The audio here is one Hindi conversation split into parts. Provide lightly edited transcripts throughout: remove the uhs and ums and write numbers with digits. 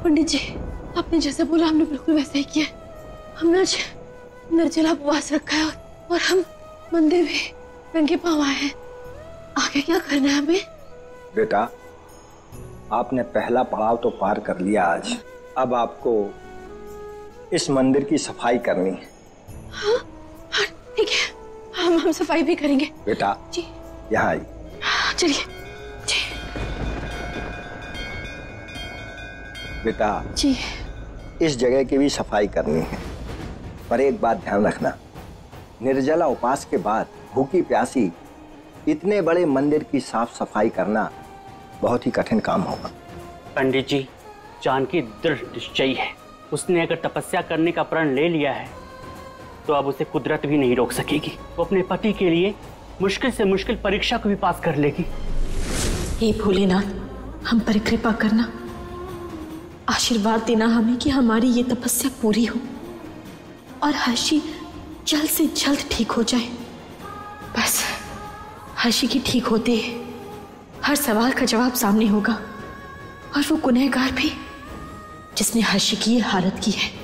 पंडित जी, आपने जैसे बोला हमने बिल्कुल वैसे ही किया। हमने आज निर्जला उपवास रखा है और हम मंदिर भी नंगे पांव आए हैं। आगे क्या करना है हमें? बेटा, आपने पहला पड़ाव तो पार कर लिया आज। अब आपको इस मंदिर की सफाई करनी है। हाँ, हाँ ठीक है, हम सफाई भी करेंगे। बेटा जी, यहाँ आइए। चलिए जी। बेटा जी, इस जगह की भी सफाई करनी है, पर एक बात ध्यान रखना, निर्जला उपवास के बाद भूखी प्यासी इतने बड़े मंदिर की साफ सफाई करना बहुत ही कठिन काम होगा। पंडित जी, जानकी दृढ़ निश्चयी है। उसने अगर तपस्या करने का प्रण ले लिया है तो अब उसे कुदरत भी नहीं रोक सकेगी। वो अपने पति के लिए मुश्किल से मुश्किल परीक्षा को भी पास कर लेगी। हे भोलेनाथ, हम पर कृपा करना, आशीर्वाद देना हमें कि हमारी ये तपस्या पूरी हो और हर्षी जल्द से जल्द ठीक हो जाए। बस हर्षी की ठीक होते ही हर सवाल का जवाब सामने होगा और वो गुनहगार भी जिसने हर्षी की ये हालत की है।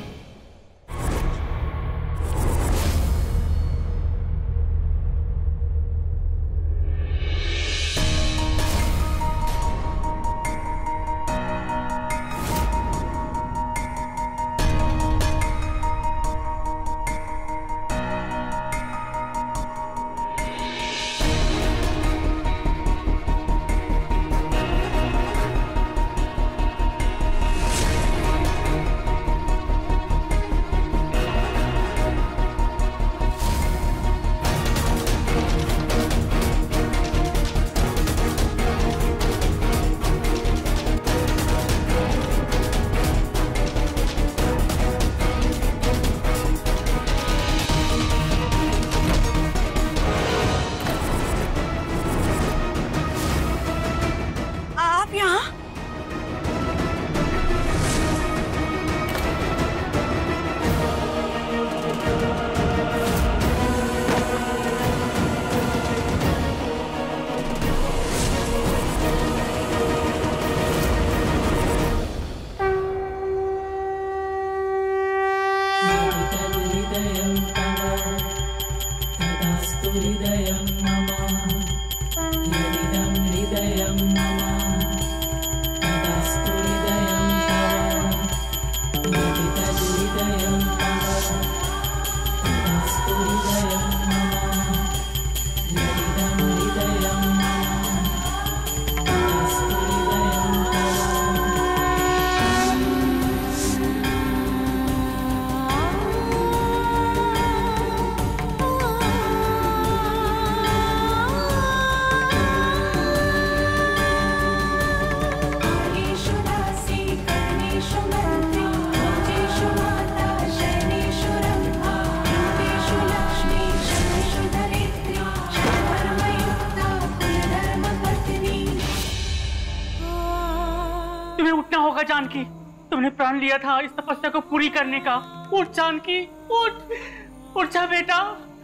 जानकी, तुमने प्रण लिया था इस तपस्या को पूरी करने का। उठ जानकी, उठ, उठ जा बेटा।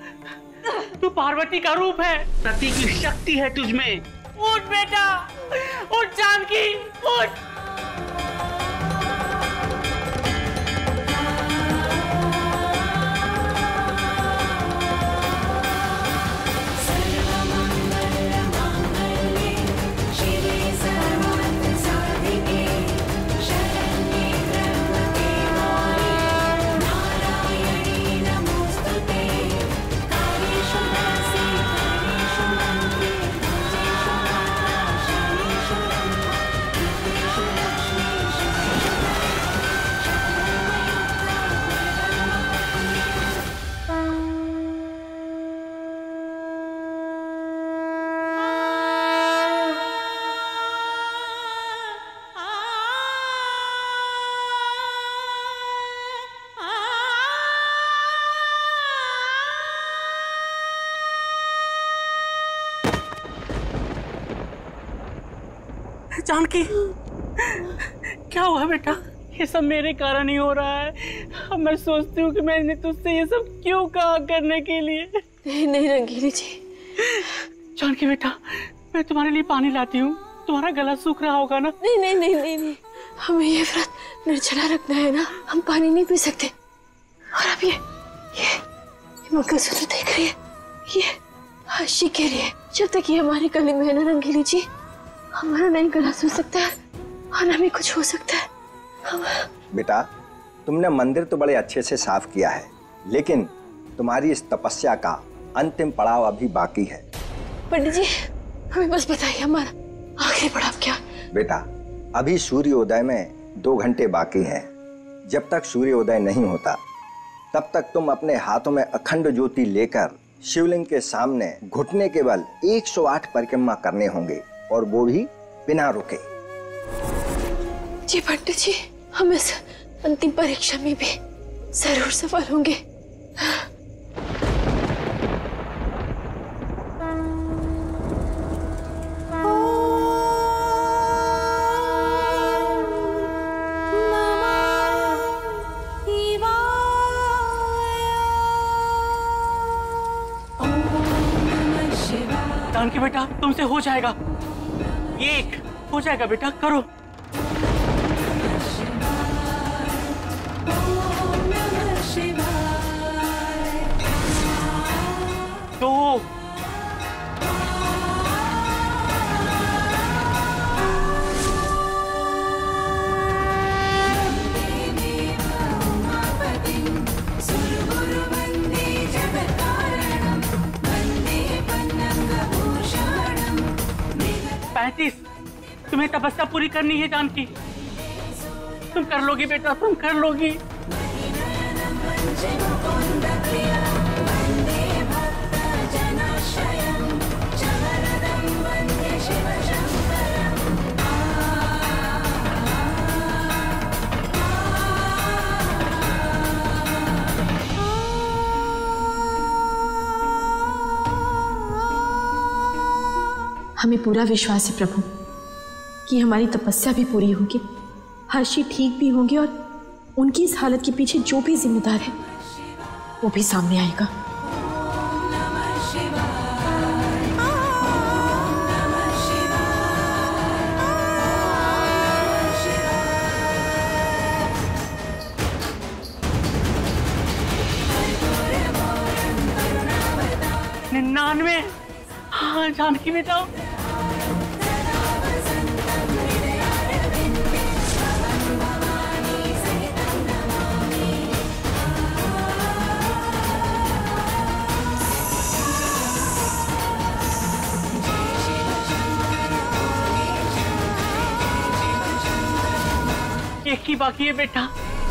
तू पार्वती का रूप है, सती की शक्ति है तुझमें। उठ बेटा, उठ जानकी, उठ। जानकी, क्या हुआ बेटा? ये सब मेरे कारण ही हो रहा है। अब मैं सोचती हूँ कि मैंने तुझसे ये सब क्यों कहा करने के लिए। नहीं नहीं रंगीली जी। जानकी बेटा, मैं तुम्हारे लिए पानी लाती हूँ, तुम्हारा गला सूख रहा होगा ना? नहीं नहीं नहीं नहीं नहीं, हमें ये व्रत निर्जला रखना है ना, हम पानी नहीं पी सकते। और अब ये मंगलसूत्र देख रही है, ये हर्षी के लिए। जब तक ये हमारे गले में है ना रंगीली जी, हमारा नहीं गला सूख सकता है और ना भी कुछ हो सकता है। बेटा, तुमने मंदिर तो बड़े अच्छे से साफ किया है, लेकिन तुम्हारी इस तपस्या का अंतिम पड़ाव अभी बाकी है। पंडित जी, हमें बस बताइए हमारा आखिरी पड़ाव क्या? बेटा, अभी सूर्योदय में 2 घंटे बाकी हैं। जब तक सूर्योदय नहीं होता तब तक तुम अपने हाथों में अखंड ज्योति लेकर शिवलिंग के सामने घुटने के बल 108 परिक्रमा करने होंगे, और वो भी बिना रुके। जी पंडित जी, हम इस अंतिम परीक्षा में भी जरूर सफल होंगे। जानकी बेटा, तुमसे हो जाएगा, ये हो जाएगा बेटा, करो। तो तुम्हें तपस्या पूरी करनी है जानकी, तुम कर लोगी बेटा, तुम कर लोगी। हमें पूरा विश्वास है प्रभु कि हमारी तपस्या भी पूरी होगी, हर्षी ठीक भी होंगे और उनकी इस हालत के पीछे जो भी जिम्मेदार है वो भी सामने आएगा। निन्यानवे, हाँ जानकी बेटा। एक ही बाकी है बेटा।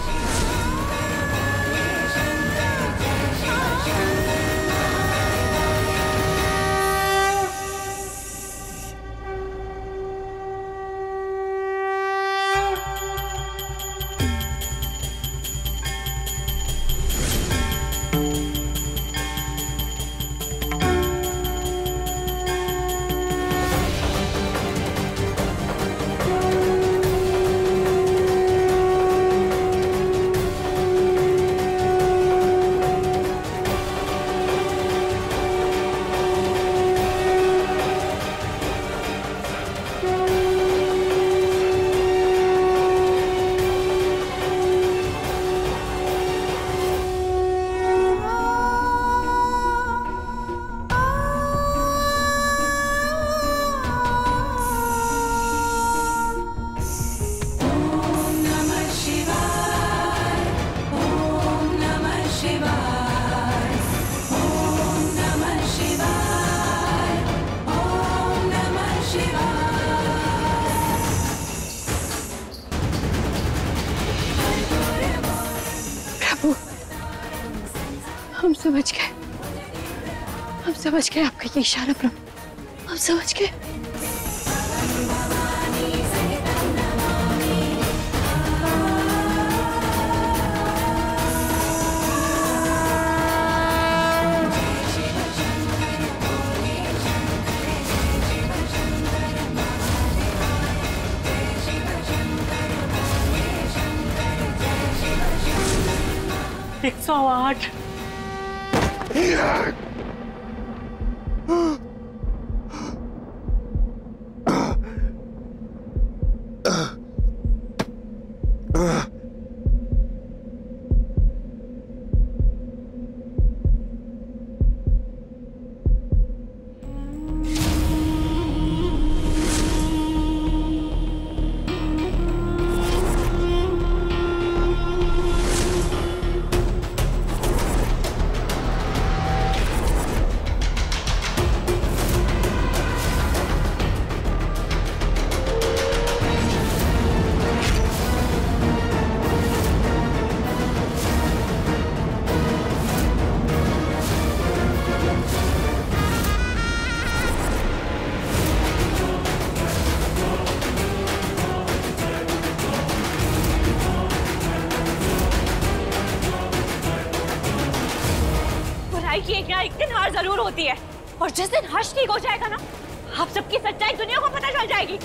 हम समझ गए आपका ये इशारा प्रभु, हम समझ गए। एक 108। की एक ना एक दिन हार जरूर होती है, और जिस दिन हर्ष ठीक हो जाएगा ना, आप सबकी सच्चाई दुनिया को पता चल जाएगी।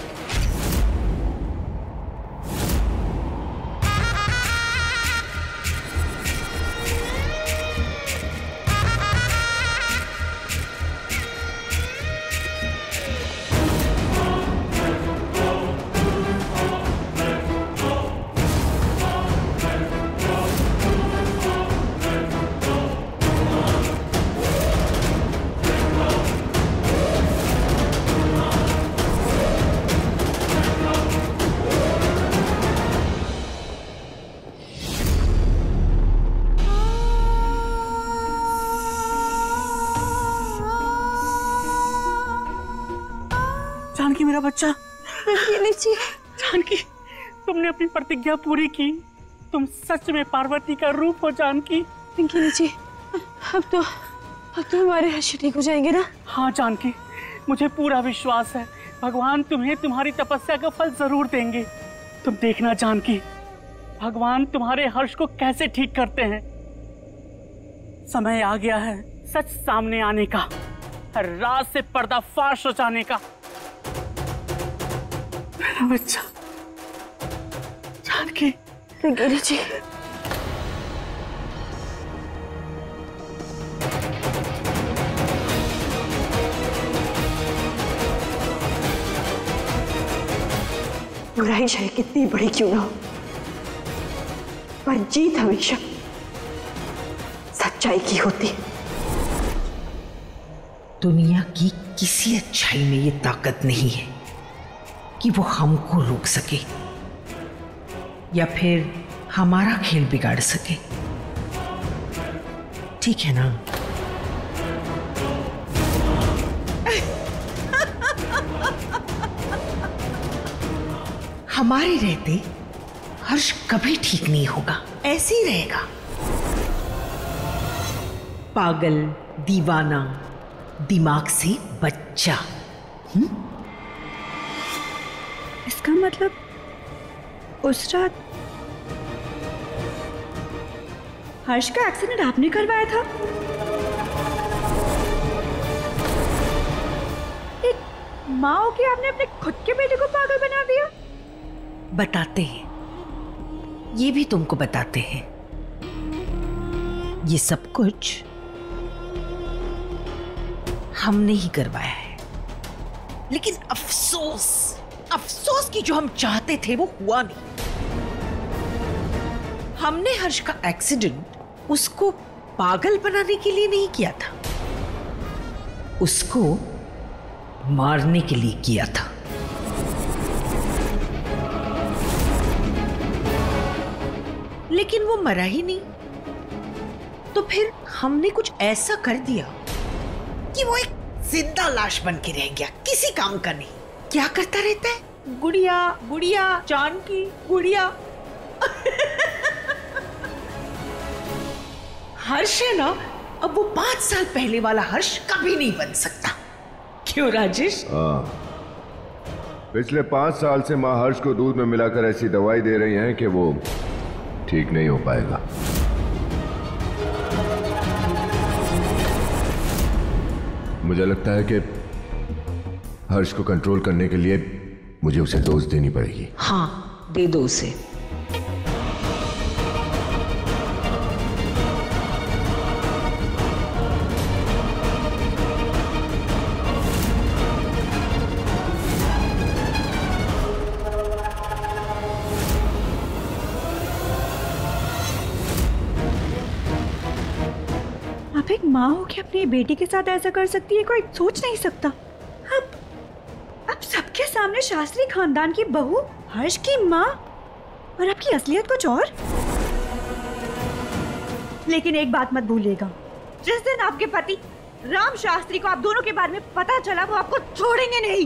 जानकी मेरा बच्चा, जानकी तुमने अपनी प्रतिज्ञा पूरी की, तुम सच में पार्वती का रूप हो जानकी। जी, अब तो हमारे हर्ष ठीक हो जाएंगे ना? हाँ जानकी, मुझे पूरा विश्वास है, भगवान तुम्हें तुम्हारी तपस्या का फल जरूर देंगे। तुम देखना जानकी, भगवान तुम्हारे हर्ष को कैसे ठीक करते हैं। समय आ गया है सच सामने आने का, राज से पर्दाफाश हो जाने का। मेरा बच्चा जानकी। जी, बुराई चाहे कितनी बड़ी क्यों ना हो, पर जीत हमेशा सच्चाई की होती है। दुनिया की किसी अच्छाई में ये ताकत नहीं है कि वो हमको रोक सके या फिर हमारा खेल बिगाड़ सके, ठीक है ना? हमारे रहते हर्ष कभी ठीक नहीं होगा, ऐसे ही रहेगा, पागल, दीवाना, दिमाग से बच्चा। इसका मतलब उस रात हर्ष का एक्सीडेंट आपने करवाया था? एक माँ होके आपने अपने खुद के बेटे को पागल बना दिया? बताते हैं, ये भी तुमको बताते हैं। ये सब कुछ हमने ही करवाया है, लेकिन अफसोस कि जो हम चाहते थे वो हुआ नहीं। हमने हर्ष का एक्सीडेंट उसको पागल बनाने के लिए नहीं किया था, उसको मारने के लिए किया था। लेकिन वो मरा ही नहीं, तो फिर हमने कुछ ऐसा कर दिया कि वो एक जिंदा लाश बन के रह गया, किसी काम का नहीं। क्या करता रहता है? गुड़िया गुड़िया, जानकी गुड़िया। हर्ष है ना, अब वो 5 साल पहले वाला हर्ष कभी नहीं बन सकता। क्यों राजेश? हाँ, पिछले 5 साल से माँ हर्ष को दूध में मिलाकर ऐसी दवाई दे रही हैं कि वो ठीक नहीं हो पाएगा। मुझे लगता है कि हर्ष को कंट्रोल करने के लिए मुझे उसे डोज देनी पड़ेगी। हाँ, दे दो उसे। आप एक माँ हो कि अपनी बेटी के साथ ऐसा कर सकती है, कोई सोच नहीं सकता। अब सबके सामने शास्त्री खानदान की बहू, हर्ष की माँ, और आपकी असलियत कुछ और। लेकिन एक बात मत भूलिएगा, जिस दिन आपके पति राम शास्त्री को आप दोनों के बारे में पता चला, वो आपको छोड़ेंगे नहीं।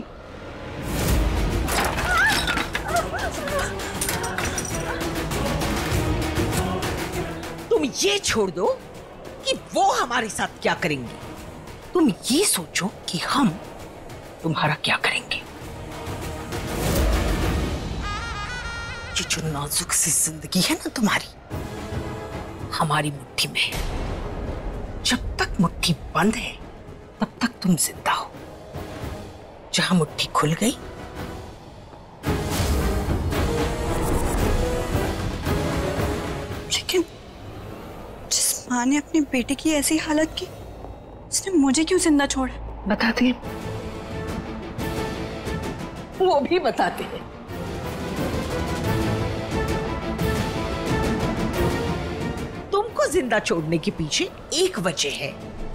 तुम ये छोड़ दो कि वो हमारे साथ क्या करेंगे, तुम ये सोचो कि हम तुम्हारा क्या करेंगे। ये जो नाजुक सी जिंदगी है ना तुम्हारी, हमारी मुट्ठी में है। जब तक मुट्ठी बंद है तब तक तुम जिंदा हो। जहां मुट्ठी खुल गई, लेकिन जिस माँ ने अपने बेटे की ऐसी हालत की, उसने मुझे क्यों जिंदा छोड़ा? बताते हैं, वो भी बताते हैं। तुमको जिंदा छोड़ने के पीछे एक वजह है।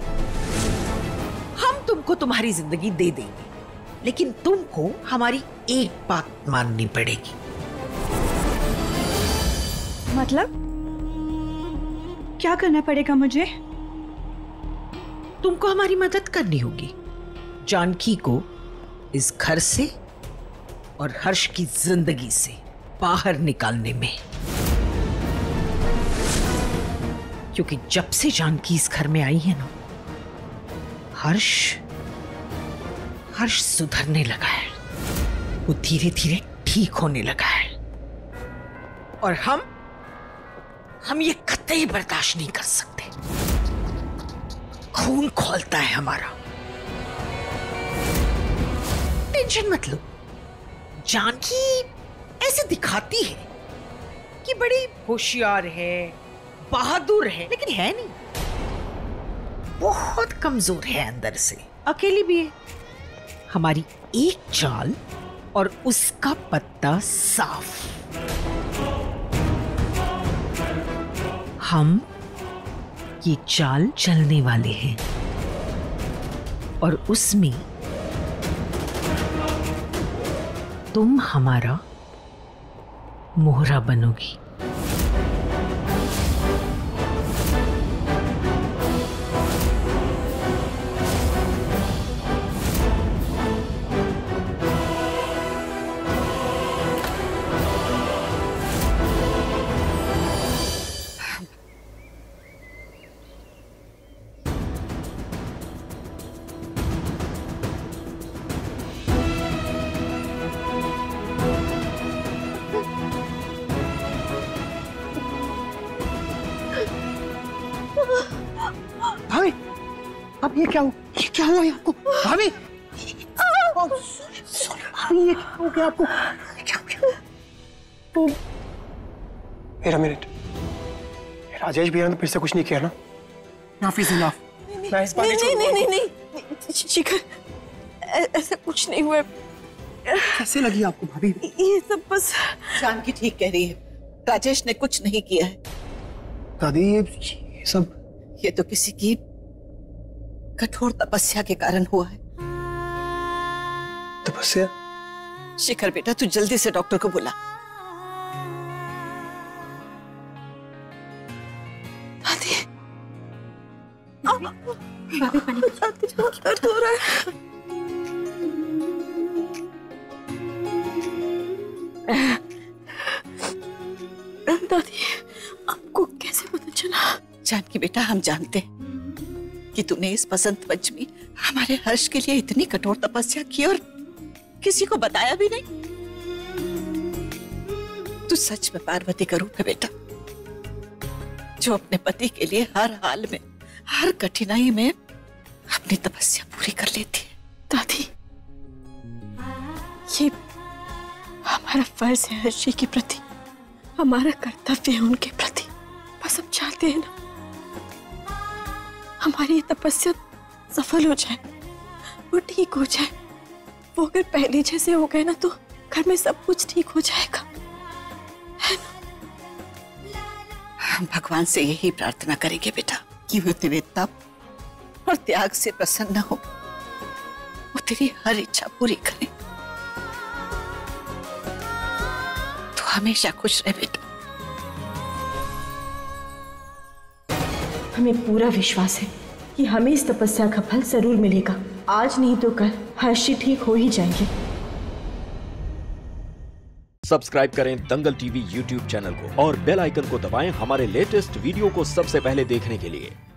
हम तुमको तुम्हारी जिंदगी दे देंगे, लेकिन तुमको हमारी एक बात माननी पड़ेगी। मतलब क्या करना पड़ेगा मुझे? तुमको हमारी मदद करनी होगी जानकी को इस घर से और हर्ष की जिंदगी से बाहर निकालने में। क्योंकि जब से जानकी इस घर में आई है ना, हर्ष सुधरने लगा है, वो धीरे धीरे ठीक होने लगा है। और हम ये कतई बर्दाश्त नहीं कर सकते। खून खौलता है हमारा। टेंशन मत लो, जानकी ऐसे दिखाती है कि बड़ी होशियार है, बहादुर है, लेकिन है नहीं, बहुत कमजोर है अंदर से, अकेली भी है। हमारी एक चाल और उसका पत्ता साफ। हम ये चाल चलने वाले हैं और उसमें तुम हमारा मोहरा बनोगी। भाभी, अब ये क्या हुआ आपको? भाभी, भाभी ये क्या हो गया आपको? क्या हो गया? मेरा मिनट, राजेश भैया ने फिर से कुछ नहीं किया ना? Enough is enough. मैं इस बार नहीं, शिखर, ऐसा कुछ नहीं हुआ। कैसे लगी आपको भाभी? ये सब बस जानकी ठीक कह रही है, राजेश ने कुछ नहीं किया है। दादी ये सब ये तो किसी की कठोर तपस्या के कारण हुआ है। तपस्या? शिखर बेटा, तू जल्दी से डॉक्टर को बुला। दर्द हो रहा है। दादी, आपको कैसे पता चला? जानकी बेटा, हम जानते हैं कि तूने इस बसंत पंचमी हमारे हर्ष के लिए इतनी कठोर तपस्या की और किसी को बताया भी नहीं। तू सच में पार्वती का रूप है बेटा, जो अपने पति के लिए हर हाल में, हर कठिनाई में अपनी तपस्या पूरी कर लेती है। दादी, ये हमारा फर्ज है हर्ष के प्रति, हमारा कर्तव्य है उनके प्रति। बस हम चाहते हैं ना हमारी ये तपस्या सफल हो जाए, वो ठीक हो जाए। वो अगर पहले जैसे हो गए ना तो घर में सब कुछ ठीक हो जाएगा, है ना? हम भगवान से यही प्रार्थना करेंगे बेटा कि वो दिव्यता और त्याग से प्रसन्न हो, वो तेरी हर इच्छा पूरी करे। तू हमेशा खुश रहे बेटा। हमें पूरा विश्वास है कि हमें इस तपस्या का फल जरूर मिलेगा। आज नहीं तो कल हर्षी ठीक हो ही जाएंगे। सब्सक्राइब करें दंगल टीवी यूट्यूब चैनल को और बेल आइकन को दबाएं हमारे लेटेस्ट वीडियो को सबसे पहले देखने के लिए।